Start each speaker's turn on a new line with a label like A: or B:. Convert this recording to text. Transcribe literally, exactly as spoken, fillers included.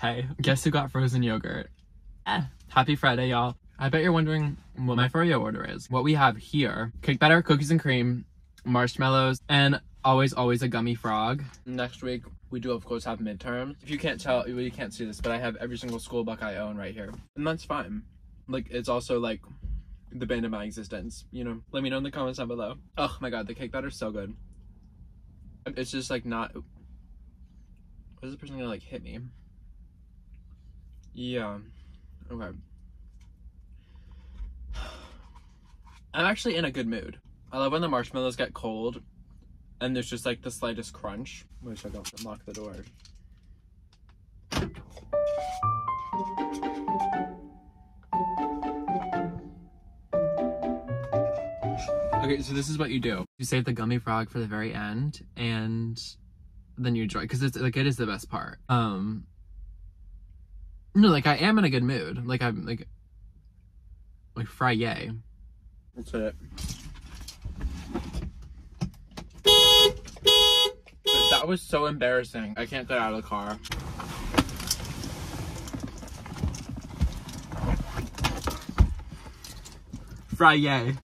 A: Hey, guess who got frozen yogurt? Eh. Happy Friday, y'all. I bet you're wondering what my Froyo order is. What we have here, cake batter, cookies and cream, marshmallows, and always, always a gummy frog. Next week, we do of course have midterms. If you can't tell, well, you can't see this, but I have every single school book I own right here. And that's fine. Like, it's also like the bane of my existence, you know? Let me know in the comments down below. Oh my god, the cake batter's so good. It's just like not... What is this person gonna like hit me? Yeah. Okay. I'm actually in a good mood. I love when the marshmallows get cold and there's just like the slightest crunch. Wish I don't unlock the door. Okay, so this is what you do. You save the gummy frog for the very end and then you enjoy, because it's like, it is the best part. Um, no, like I am in a good mood. Like I'm like, like fry yay. Let's hit it. That was so embarrassing. I can't get out of the car. Fry yay.